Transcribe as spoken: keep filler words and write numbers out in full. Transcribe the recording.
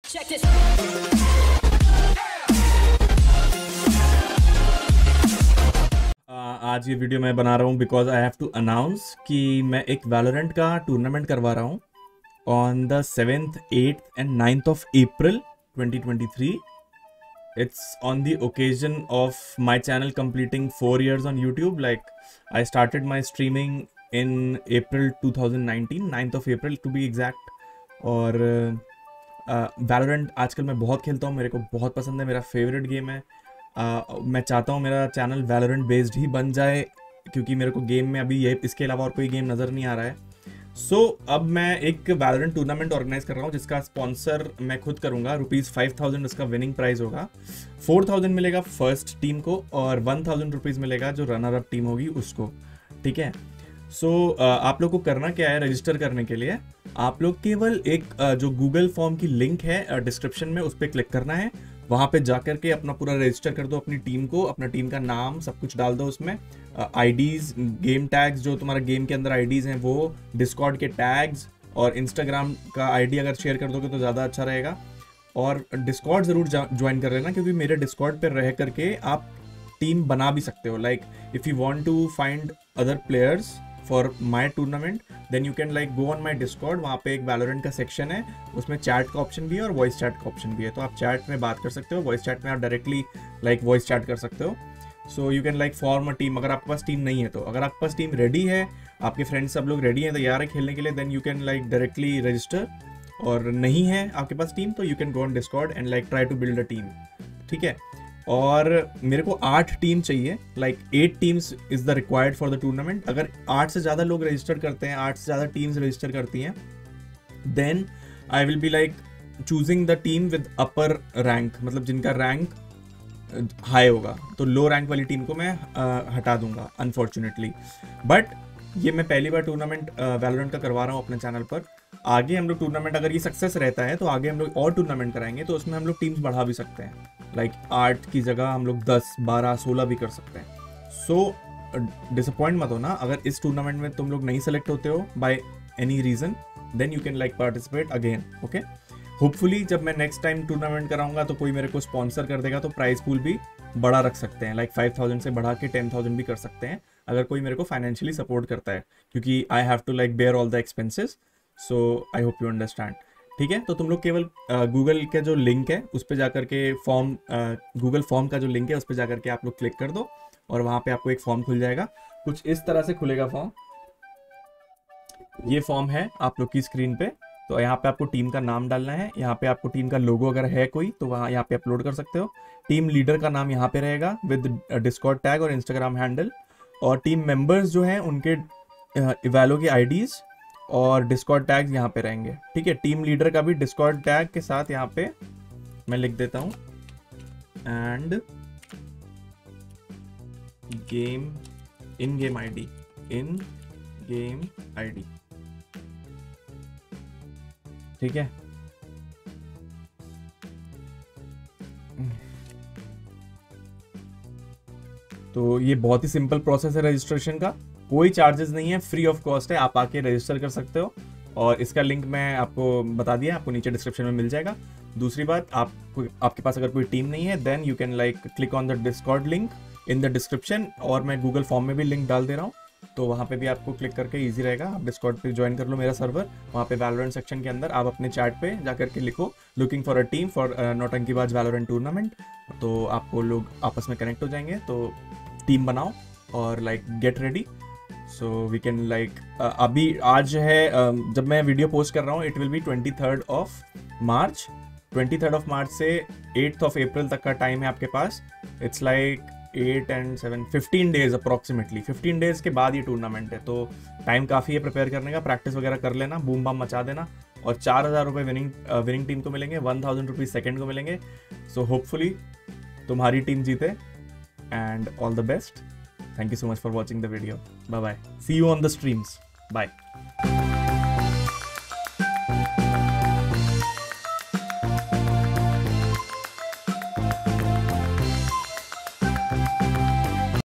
Check this. आज ये video मैं बना रहा हूँ because I have to announce कि मैं एक वैलोरेंट का टूर्नामेंट करवा रहा हूँ on the seventh eighth and ninth of April twenty twenty three. It's on the occasion of my channel completing four years on YouTube. Like I started my streaming in April twenty nineteen, ninth of April to be exact. और Valorant आजकल मैं बहुत खेलता हूँ, मेरे को बहुत पसंद है, मेरा फेवरेट गेम है. uh, मैं चाहता हूँ मेरा चैनल Valorant बेस्ड ही बन जाए क्योंकि मेरे को गेम में अभी ये इसके अलावा और कोई गेम नज़र नहीं आ रहा है. सो so, अब मैं एक वैलोरेंट टूर्नामेंट ऑर्गेनाइज कर रहा हूँ जिसका स्पॉन्सर मैं खुद करूँगा. रुपीज़ फाइव थाउजेंड उसका विनिंग प्राइस होगा. फोर थाउजेंड मिलेगा फर्स्ट टीम को और वन थाउजेंड रुपीज़ मिलेगा जो रनर अप टीम होगी उसको. ठीक है. सो so, आप लोग को करना क्या है, रजिस्टर करने के लिए आप लोग केवल एक जो गूगल फॉर्म की लिंक है डिस्क्रिप्शन में उस पर क्लिक करना है. वहाँ पे जाकर के अपना पूरा रजिस्टर कर दो, अपनी टीम को, अपना टीम का नाम सब कुछ डाल दो उसमें, आईडीज, गेम टैग्स जो तुम्हारा गेम के अंदर आईडीज हैं वो, डिस्कॉर्ड के टैग्स और इंस्टाग्राम का आईडी अगर शेयर कर दोगे तो ज़्यादा अच्छा रहेगा. और डिस्कॉर्ड ज़रूर ज्वाइन कर लेना क्योंकि मेरे डिस्कॉर्ड पर रह करके आप टीम बना भी सकते हो. Like if you want to find other players for my tournament then you can like go on my Discord. वहाँ पे एक वैलोरेंट का सेक्शन है, उसमें चैट का ऑप्शन भी है और वॉइस चैट का ऑप्शन भी है. तो आप चैट में बात कर सकते हो, वॉइस चैट में आप डायरेक्टली लाइक वॉइस चैट कर सकते हो. So you can like form a team. अगर आपके पास टीम नहीं है तो, अगर आपके पास टीम रेडी है, आपके फ्रेंड्स सब लोग रेडी हैं, तैयार है खेलने के लिए, then you can like directly register. और नहीं है आपके पास टीम तो you can go on Discord and like try to build a team. ठीक है. और मेरे को आठ टीम चाहिए, like eight teams is the required for the tournament. अगर आठ से ज़्यादा लोग रजिस्टर करते हैं, आठ से ज़्यादा टीम्स रजिस्टर करती हैं, then I will be like choosing the team with upper rank, मतलब जिनका रैंक हाई होगा. तो लो रैंक वाली टीम को मैं uh, हटा दूंगा अनफॉर्चुनेटली. बट ये मैं पहली बार टूर्नामेंट वैलोरेंट का करवा रहा हूँ अपने चैनल पर. आगे हम लोग टूर्नामेंट अगर ये सक्सेस रहता है तो आगे हम लोग और टूर्नामेंट कराएंगे तो उसमें हम लोग टीम्स बढ़ा भी सकते हैं. लाइक आठ की जगह हम लोग दस, बारह, सोलह भी कर सकते हैं. सो डिसअपॉइंट मत होना अगर इस टूर्नामेंट में तुम लोग नहीं सेलेक्ट होते हो by any reason, then you can like participate again. Okay. Hopefully जब मैं नेक्स्ट टाइम टूर्नामेंट कराऊंगा तो कोई मेरे को स्पॉन्सर कर देगा तो प्राइस पूल भी बड़ा रख सकते हैं. लाइक फाइव थाउजेंड से बढ़ा के टेन थाउजेंड भी कर सकते हैं अगर कोई मेरे को फाइनेंशियली सपोर्ट करता है क्योंकि I have to like bear all the expenses. So I hope you understand. ठीक है. तो तुम लोग केवल गूगल के जो लिंक है उस पर जाकर के फॉर्म, गूगल फॉर्म का जो लिंक है उस पर जाकर के आप लोग क्लिक कर दो और वहाँ पे आपको एक फॉर्म खुल जाएगा. कुछ इस तरह से खुलेगा फॉर्म. ये फॉर्म है आप लोग की स्क्रीन पे. तो यहाँ पे आपको टीम का नाम डालना है. यहाँ पे आपको टीम का लोगो अगर है कोई तो वहाँ यहाँ पे अपलोड कर सकते हो. टीम लीडर का नाम यहाँ पे रहेगा विद डिस्कॉर्ड टैग और इंस्टाग्राम हैंडल. और टीम मेंबर्स जो हैं उनके इवैलो की आईडीज और डिस्कॉर्ड टैग्स यहाँ पे रहेंगे. ठीक है. टीम लीडर का भी डिस्कॉर्ड टैग के साथ यहाँ पे मैं लिख देता हूँ and game in game ID, in game ID. ठीक है. तो ये बहुत ही सिंपल प्रोसेस है रजिस्ट्रेशन का. कोई चार्जेस नहीं है, फ्री ऑफ कॉस्ट है. आप आके रजिस्टर कर सकते हो और इसका लिंक मैं आपको बता दिया, आपको नीचे डिस्क्रिप्शन में मिल जाएगा. दूसरी बात, आप आपके पास अगर कोई टीम नहीं है then you can like click on the Discord link in the description. और मैं गूगल फॉर्म में भी लिंक डाल दे रहा हूँ तो वहाँ पे भी आपको क्लिक करके इजी रहेगा. आप डिस्कॉर्ड पे ज्वाइन कर लो मेरा सर्वर. वहाँ पे वैलोरेंट सेक्शन के अंदर आप अपने चैट पे जाकर के लिखो looking for a team for Nautankibaaz Valorant tournament. तो आपको लोग आपस में कनेक्ट हो जाएंगे. तो टीम बनाओ और like get ready. So we can like अभी आज है, uh, जब मैं वीडियो पोस्ट कर रहा हूँ it will be twenty third of March. Twenty third of March से एट्थ ऑफ अप्रैल तक का टाइम है आपके पास. It's like eight and seven fifteen days approximately. Fifteen days के बाद ये टूर्नामेंट है तो टाइम काफ़ी है प्रिपेयर करने का. प्रैक्टिस वगैरह कर लेना, बूम बाम मचा देना. और चार हज़ार रुपये विनिंग विनिंग टीम को मिलेंगे, वन थाउजेंड रुपीज़ सेकेंड को मिलेंगे. सो होपफुली तुम्हारी टीम जीते and all the best. Thank you so much for watching the video. Bye bye. See you on the streams. Bye.